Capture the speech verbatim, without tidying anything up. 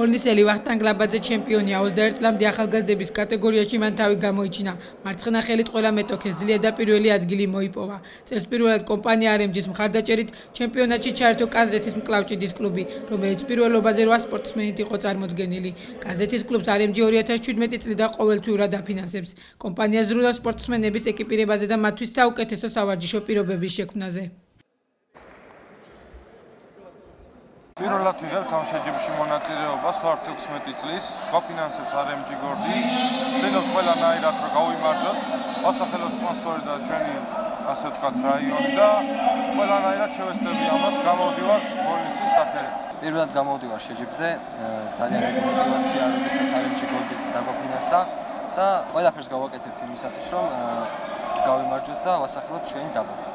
ჰორნისელი ვახტანგ ლაბაძე ჩემპიონია ოცდაერთი წლამდე ახალგაზრდების კატეგორიაში მან თავი გამოიჩინა. მარცხენა ხელით ყველა მეტოქეს ძლია და პირველი ადგილი მოიპოვა. წესპირველად კომპანია არმჯის მხარდაჭერით ჩემპიონატში ჩაერთო კაზრეთის მკლავჭიდის კლუბი, რომელიც პირველობაზე რვა სპორტსმენით იყო წარმოდგენილი. კაზრეთის კლუბს არმჯი ორი ათას შვიდმეტი წლიდან ყოველთვიურად აფინანსებს. კომპანია ზრუნავს სპორტსმენების ეკიპირებაზე და მათთვის საუკეთესო სავარჯიშო პირობების შექმნაზე. პირველად ვიღებთ ამ შეჯიბრში მონაწილეობას ვართ ექვსმეტი წლის, გვაფინანსებს არმჯი გორდი, ვცდილობთ ყველანაირად რომ გავიმარჯვოთ, ვასახელოთ სპონსორი და ჩვენი ასე ვთქვათ რაიონი და ყველანაირად შევესწრები ამას, გამოვდივართ ბონუსის სახელით. პირველად გამოვდივარ შეჯიბრზე, ძალიან დიდი мотиваცია, როდესაც არმჯი გორდი დაგვაფინანსა და ყველაფერს გავაკეთებთ იმისათვის, რომ გავიმარჯვოთ და ვასახელოთ ჩვენი დაბა.